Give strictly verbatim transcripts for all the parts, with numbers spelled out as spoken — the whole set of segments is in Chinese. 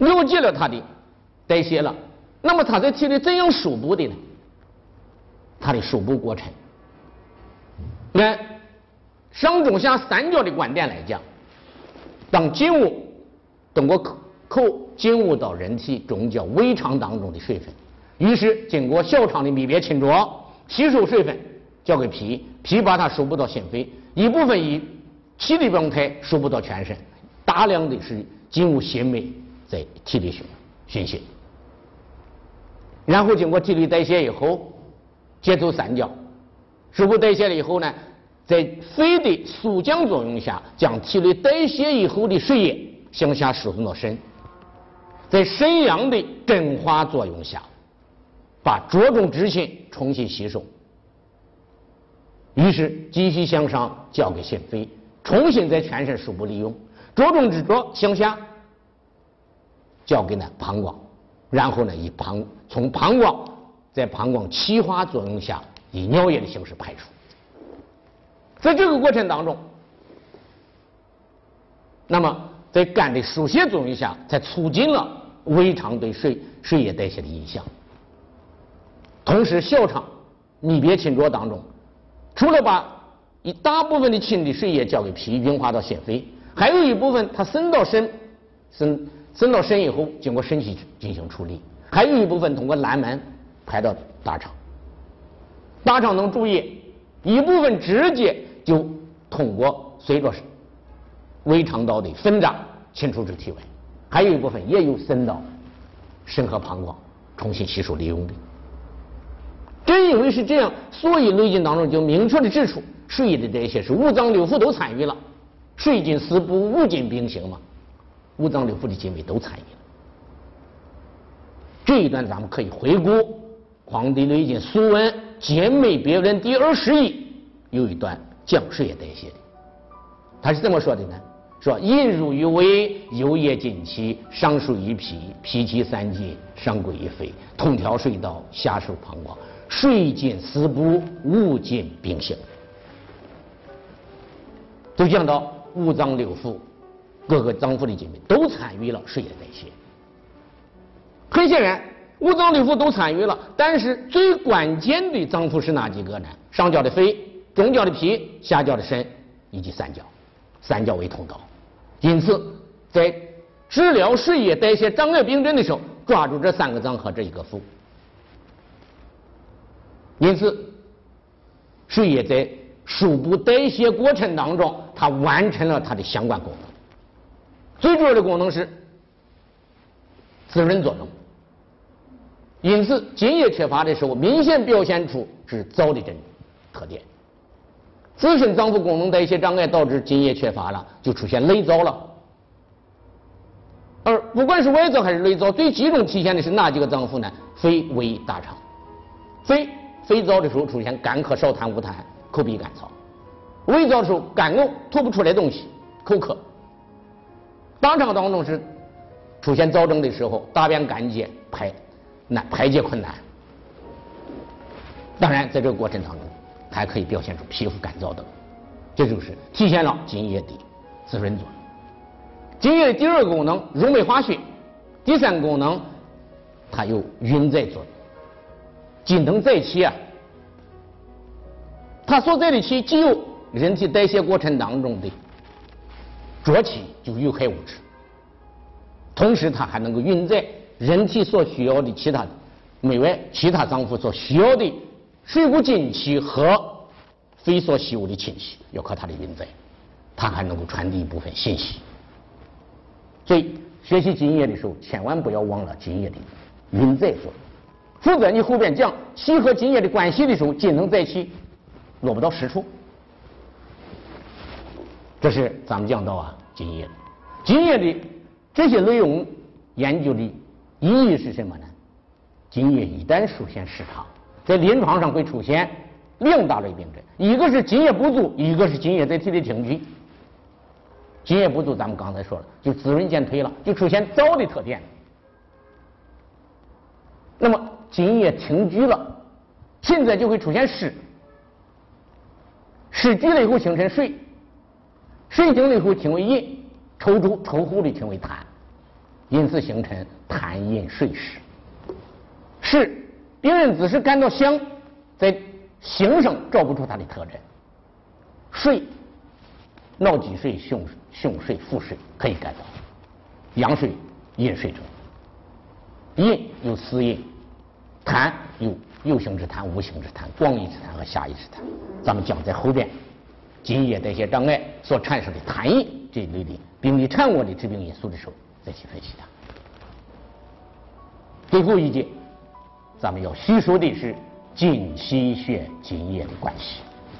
扭结了它的代谢了。那么它在体内怎样输布的呢？它的输布过程，按上中下三焦的观点来讲，当进入通过口口进入到人体中焦胃肠当中的水分，于是经过小肠的密别侵着，吸收水分交给脾，脾把它输布到心肺，一部分以气的状态输布到全身，大量的是进入心脉，在体内循循行，然后经过体内代谢以后，接触三焦，输布代谢了以后呢，在肺的速降作用下，将体内代谢以后的水液向下输送到肾，在肾阳的真化作用下，把着重之心重新吸收，于是继续向上交给心肺，重新在全身输布利用，着重之着向下交给呢膀胱，然后呢以膀从膀胱在膀胱气化作用下以尿液的形式排出。在这个过程当中，那么在肝的疏泄作用下，才促进了胃肠对水水液代谢的影响。同时，小肠密别侵着当中，除了把一大部分的清的水液交给脾运化到心肺，还有一部分它渗到肾，渗渗到肾以后，经过肾气进行处理，还有一部分通过阑门排到大肠。大肠能注意，一部分直接就通过随着胃肠道的分张清除至体外，还有一部分也有渗到肾和膀胱重新吸收利用的。正因为是这样，所以《内经》当中就明确的指出，水液的代谢是五脏六腑都参与了，水经四部五经并行嘛，五脏六腑的经纬都参与了。这一段咱们可以回顾《黄帝内经·素问·兼美别论》第二十一，有一段讲水液代谢的。他是怎么说的呢？说引入于胃，右腋进气，上输于脾，脾气三经，上归于肺，通调水道，下输膀胱，水经四部五经并行。就讲到五脏六腑各个脏腑的经纬都参与了水液代谢。很显然，五脏六腑都参与了，但是最关键的脏腑是哪几个呢？上焦的肺，中焦的脾，下焦的肾，以及三焦，三焦为通道。因此，在治疗水液代谢障碍病症的时候，抓住这三个脏和这一个腑。因此，水液在输布代谢过程当中，它完成了它的相关功能。最主要的功能是滋润作用。因此，津液缺乏的时候，明显表现出是燥的症特点。自身脏腑功能代谢障碍导致津液缺乏了，就出现内燥了。而不管是外燥还是内燥，最集中体现的是哪几个脏腑呢？肺、胃、大肠。肺肺燥的时候出现干咳、少痰、无痰，口鼻干燥；胃燥的时候干呕，吐不出来东西，口渴；大肠当中是出现燥症的时候，大便干结，排难排解困难。当然，在这个过程当中，还可以表现出皮肤干燥等，这就是体现了津液的滋润作用。津液的第二个功能溶酶化血，第三个功能它有运载作用。津能载气啊，它所载的气既有人体代谢过程当中的浊气，就是有害物质，同时它还能够运载人体所需要的其他内外其他脏腑所需要的水谷精气和肺所吸入的氢气，要靠它的运载，它还能够传递一部分信息。所以学习津液的时候，千万不要忘了津液的运载作用，否则你后边讲气和津液的关系的时候，津能载气，落不到实处。这是咱们讲到啊津液，津液的这些内容研究的意义是什么呢？津液一旦出现失常，在临床上会出现两大类病症，一个是津液不足，一个是津液在体内停聚。津液不足，咱们刚才说了，就滋润减退了，就出现燥的特点。那么津液停聚了，现在就会出现湿，湿聚了以后形成水，水停了以后称为饮，抽出抽糊的称为痰， 因此形成痰饮水湿。是病人只是感到香，在形上找不出它的特征。水，脑脊髓、胸胸水、腹水可以感到，阳水、阴水者。饮有四饮，痰有有形之痰、无形之痰、广义之痰和狭义之痰。咱们讲在后边，津液代谢障碍所产生的痰饮这一类的病理产物的致病因素的时候再去分析它。最后一节，咱们要叙述的是津气血津液的关系。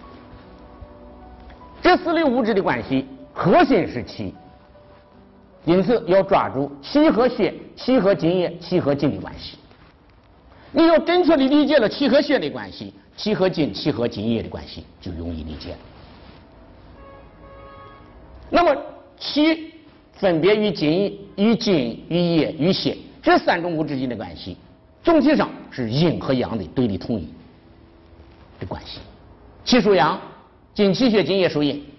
这四类物质的关系核心是气，因此要抓住气和血、气和津液、气和津的关系。你要正确的理解了气和血的关系，气和津、气和津液的关系就容易理解了。那么气分别与津、与津、与液、与血这三种物质间的关系，总体上是阴和阳的对立统一的关系。气属阳，津气血津液属阴。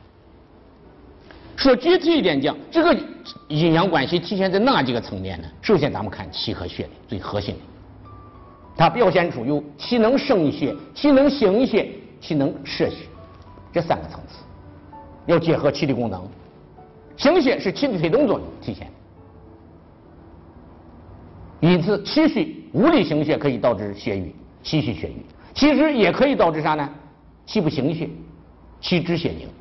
说具体一点讲，这个阴阳关系体现在哪几个层面呢？首先咱们看气和血的最核心的，它表现出有气能生血、气能行血、气能摄血这三个层次，要结合气的功能。行血是气的推动作用体现，因此气虚无力行血可以导致血瘀、气虚血瘀；气滞也可以导致啥呢？气不行血、气滞血凝。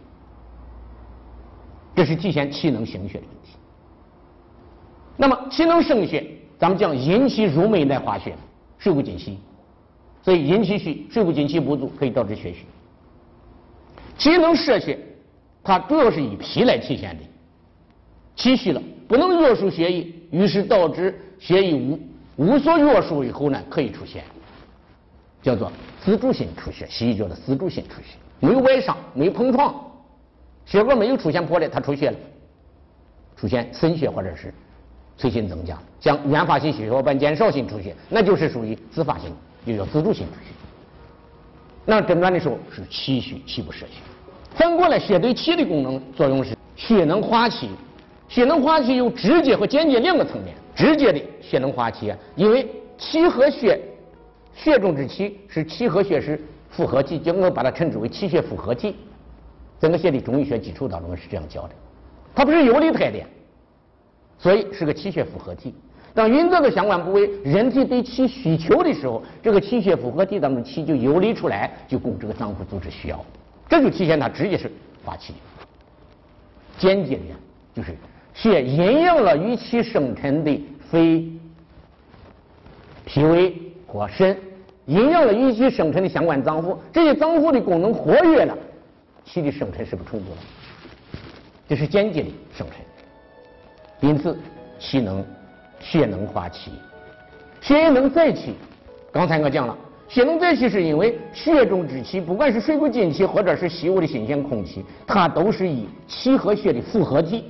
这是体现气能行血的问题。那么气能生血，咱们讲阴气入脉乃化血，水不进气，所以阴气虚、水不进气不足可以导致血虚。气能摄血，它主要是以脾来体现的。气虚了不能约束血液，于是导致血液无无所约束以后呢，可以出现叫做自主性出血，西医叫做自主性出血，没有外伤，没有碰撞，血管没有出现破裂，它出血了，出现渗血或者是催心增加，像原发性血小板减少性出血，那就是属于自发性，就叫自主性出血。那诊断的时候是气虚，气不摄血。反过来，血对气的功能作用是血能化气，血能化气有直接和间接两个层面。直接的血能化气啊，因为气和血，血中之气是气和血是复合体，就我把它称之为气血复合体。整个血的中医学基础当中是这样教的，它不是游离态的，所以是个气血复合体。当运作的相关部位，人体对气需求的时候，这个气血复合体当中气就游离出来，就供这个脏腑组织需要，这就体现它直接是化气。间接的就是血阴阳了与气生成的肺、脾胃或肾，阴阳了与气生成的相关脏腑，这些脏腑的功能活跃了，气的生成是不是充足了？这是间接的生成。因此，气能血能化气，血也能载气。刚才我讲了，血能载气是因为血中之气，不管是水谷精气或者是细物的新鲜空气，它都是以气和血的复合体，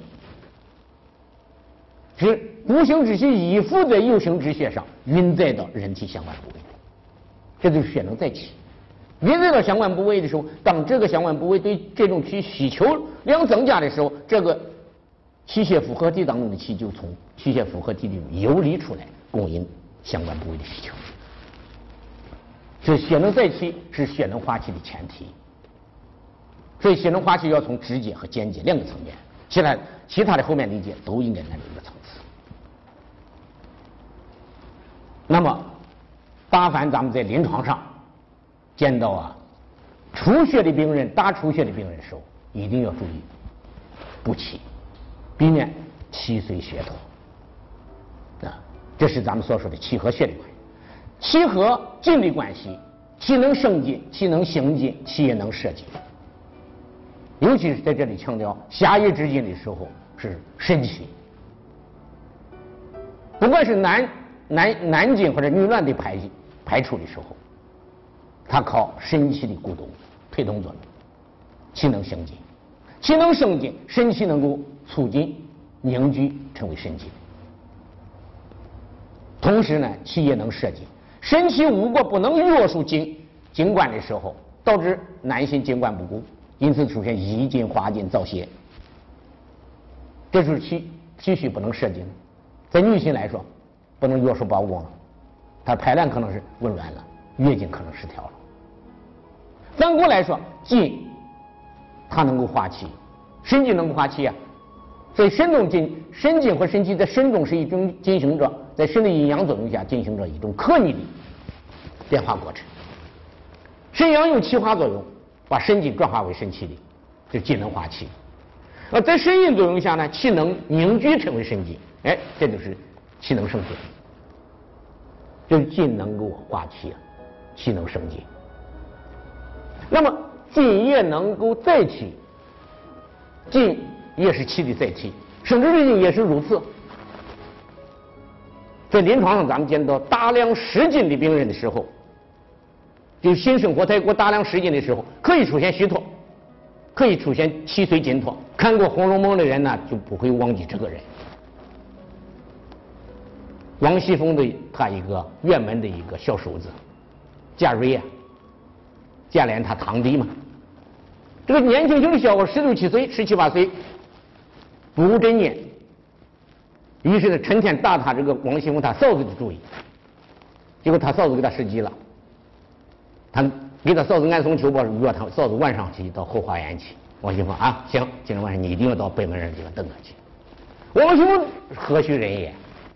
是无形之气依附在有形之血上，运载到人体相关部位，这就是血能载气。运载到相关部位的时候，当这个相关部位对这种气需求量增加的时候，这个气血复合体当中的气就从气血复合体里游离出来，供应相关部位的需求。所以血能载气是血能化气的前提。所以血能化气要从直接和间接两个层面，其他其他的后面理解都应该在这个层次。那么，但凡咱们在临床上见到啊出血的病人、大出血的病人的时候，一定要注意补气，避免气随血脱。啊，这是咱们所说的气和血的关系。气和津的关系，气能生津，气能行津，气也能摄津。尤其是在这里强调下叶之津的时候是肾气，不管是男男男精或者女卵的排排出的时候，它靠肾气的鼓动推动作用，气能生津，气能生津，肾气能够促进凝聚成为肾精。同时呢，气也能摄津。肾气如果不能约束精精管的时候，导致男性精管不顾，因此出现遗精、滑精、早泄。这就是气气虚不能摄精。 在女性来说，不能约束包公了，她排卵可能是紊乱了，月经可能失调了。反过来说，金它能够化气，肾经能够化气啊，所以肾中金、肾经和肾气在肾中是一种进行着在肾的阴阳作用下进行着一种可逆的变化过程。肾阳有气化作用，把肾精转化为肾气的，就金能化气。而在肾阴作用下呢，气能凝聚成为肾精，哎，这就是气能生精，就是金能够化气啊，气能生精。那么金也能够载气，金也是气的载体，生殖之精也是如此。在临床上，咱们见到大量失禁的病人的时候，就新生活胎过大量失禁的时候，可以出现虚脱，可以出现气随金脱。看过《红楼梦》的人呢，就不会忘记这个人。王熙凤的他一个院门的一个小叔子贾瑞啊，贾琏他堂弟嘛。这个年轻轻的小伙，十六七岁、十七八岁，不务正业，于是呢，成天打他这个王熙凤他嫂子的主意。结果他嫂子给他设计了，他给他嫂子暗送秋波，约他嫂子晚上去到后花园去。王熙凤啊，行，今天晚上你一定要到北门人地方等他去。王熙凤何许人也？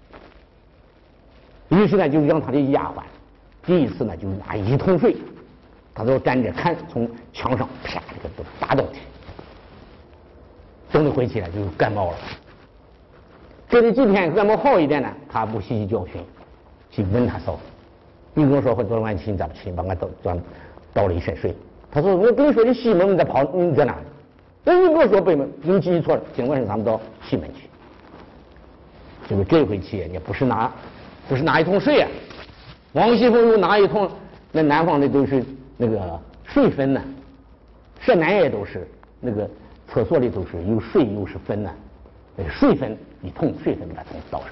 于是呢，就让他的丫鬟，第一次呢，就拿一桶水，他都站着看，从墙上啪这个都打倒去。等他回去了，就感冒了。这里几天感冒好一点呢，他不细细教训，去问他嫂子：“你跟我说，我昨晚去你咋不去？你把我倒倒倒了一身水。”他说：“我跟你说，你西门你在跑，你在哪里？那你跟我说北门，你记错了。今晚上咱们到西门去。”结果这回去也不是拿。不是拿一桶水啊，王熙凤又拿一桶，那南方的都是那个水分呢、啊，陕南也都是那个厕所里都是有水又是分呢、啊，那个水分一桶水分给他桶倒上，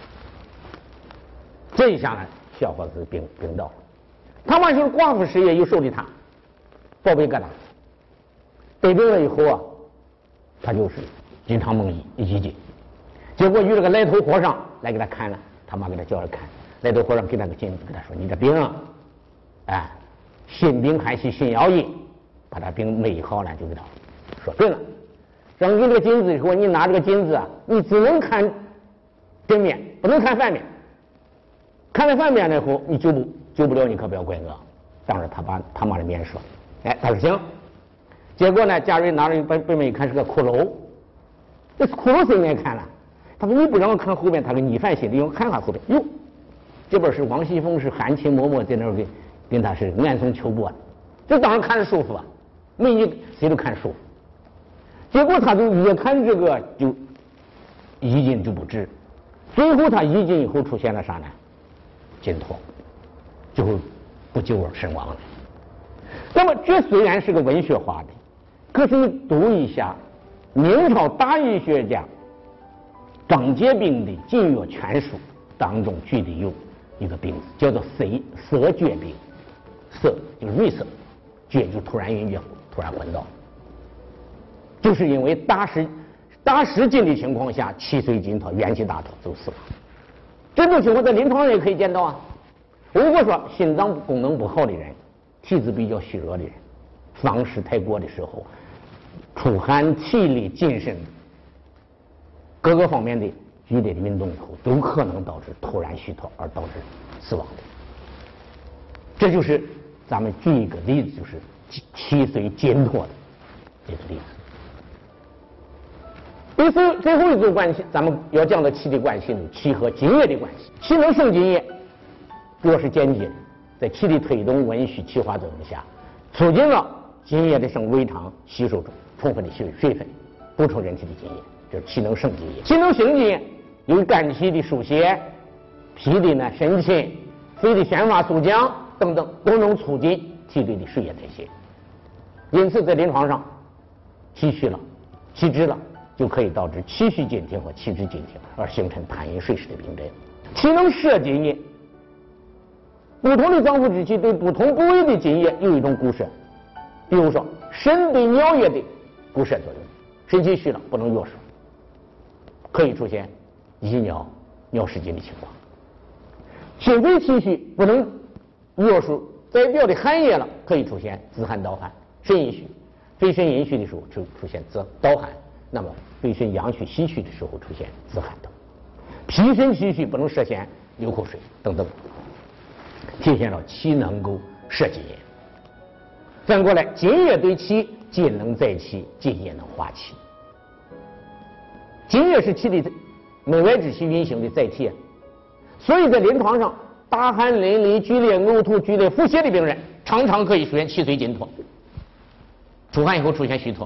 这一下呢，小伙子病病倒了。他妈就是寡妇事业又受的他，宝贝疙瘩，得病了以后啊，他就是经常梦遗遗疾，结果遇这个来头和尚来给他看了。他妈给他叫来看，来头和尚给他个金子，跟他说：“你这病啊，哎，心病还系心药医，把他病美好了，就给他说对了。让你这个金子以后，你拿这个金子啊，你只能看正面，不能看反面。看了反面了以后，你救不救不了，你可不要怪我。”当着他爸他妈的面说：“哎，他说行。”结果呢，贾瑞拿着背背面一看是个骷髅，这骷髅谁没看了？他说：“你不让我看后边，他给逆反心理，我看看后边。哟，这边是王熙凤是含情脉脉在那儿给跟他是暗送秋波，这当然看着舒服啊，美女谁都看舒服。结果他就越看这个就一劲就不止，最后他一劲以后出现了啥呢？金脱，最后不久而身亡了。那么这虽然是个文学化的，可是你读一下明朝大医学家张介宾的《金药全书》当中举的有一个病字，叫做色色厥病，色就是绿色，厥就突然晕厥，突然昏倒，就是因为大失大失禁的情况下，气随金脱，元气大脱，就死了。这种情况在临床上也可以见到啊。如果说心脏功能不好的人，体质比较虚弱的人，丧事太过的时候，出汗、体力、精神各个方面的剧烈的运动以后，都可能导致突然虚脱而导致死亡的。这就是咱们举一个例子，就是气随金脱的这个例子。第四最后一组关系，咱们要讲的气的关系呢，气和津液的关系。气能生津液，主要是间接的，在气的推动、温煦、气化作用下，促进了津液的生胃肠吸收中充分的水水分，补充人体的津液，就是气能生津液。气能生津液，有肝气的疏泄、脾的呢肾气、肺的宣发速降等等，都能促进体内的水液代谢。因此，在临床上，气虚了、气滞了，就可以导致气虚津停和气滞津停，而形成痰饮水湿的病症。气能摄津液，不同的脏腑之气对不同部位的津液有一种固摄，比如说肾对尿液的固摄作用，肾气虚了不能约束，可以出现遗尿、 尿失禁的情况。血归体虚不能约束代表的汗液了，可以出现自汗盗汗。肾阴虚，肺肾阴虚的时候就出现自盗汗，那么肺肾阳虚心虚的时候出现自汗等。脾肾气虚不能摄涎流口水等等，体现了气能够摄津液。反过来，津液对气，津能载气，津液能化气。津液是气的内外之气运行的载体，所以在临床上，大汗淋漓、剧烈呕吐、剧烈腹泻的病人，常常可以出现气随津脱，出汗以后出现虚脱，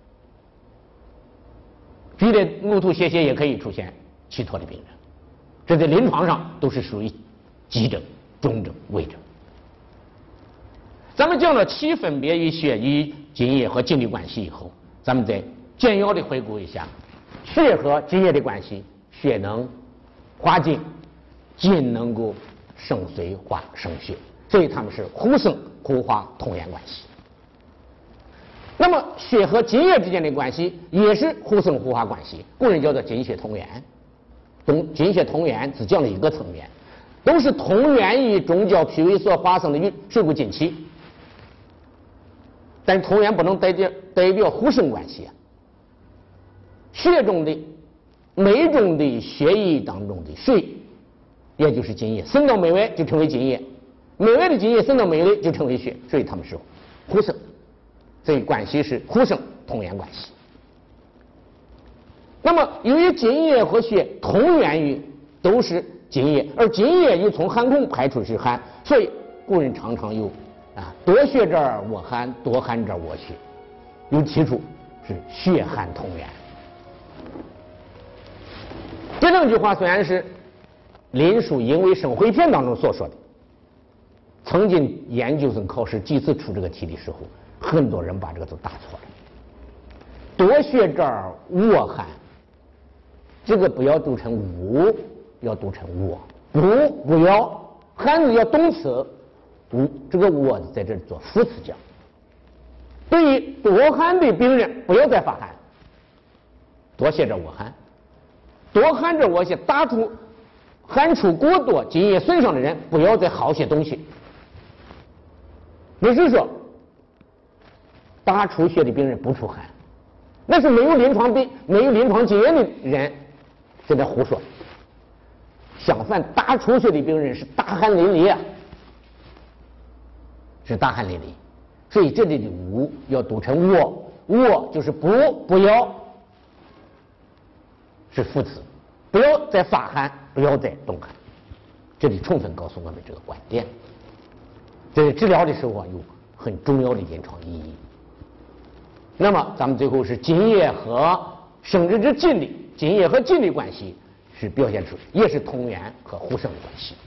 剧烈呕吐泄泻也可以出现气脱的病人，这在临床上都是属于急症、中症、危症。咱们讲了气分别与血与津液和津的关系以后，咱们再简要的回顾一下血和津液的关系。血能化津，津能够生髓化生血，所以它们是互生互化同源关系。那么血和津液之间的关系也是互生互化关系，古人叫做津血同源。同津血同源只讲了一个层面，都是同源于中焦脾胃所化生的水谷精气，但同源不能代表代表互生关系啊。血中的每中的血液当中的水，也就是津液，渗到脉外就成为津液，脉外的津液渗到脉内就成为血，所以它们是互生，所以关系是互生同源关系。那么由于津液和血同源于都是津液，而津液又从汗孔排出是汗，所以古人常常有啊多血这儿我汗，多汗这儿我血，有提出是血汗同源。这两句话虽然是林书因为生回篇当中所说的，曾经研究生考试几次出这个题的时候，很多人把这个都打错了。多血这儿我汗，这个不要读成无，要读成我。不不要，汉字要动词，无这个我在这儿做副词讲。对于多汗的病人，不要再发汗，多血这儿我汗。多汗着我些大出汗出过多、津液损伤的人，不要再好些东西。不是说大出血的病人不出汗，那是没有临床病、没有临床经验的人在这胡说。相反，大出血的病人是大汗淋漓啊，是大汗淋漓。所以这里的无要读成我，我就是不不要。是副词，不要再发汗，不要再动汗。这里充分告诉我们这个观点，在治疗的时候啊，有很重要的临床意义。那么咱们最后是津液和生殖之津的津液和津的关系，是表现出也是同源和互生的关系。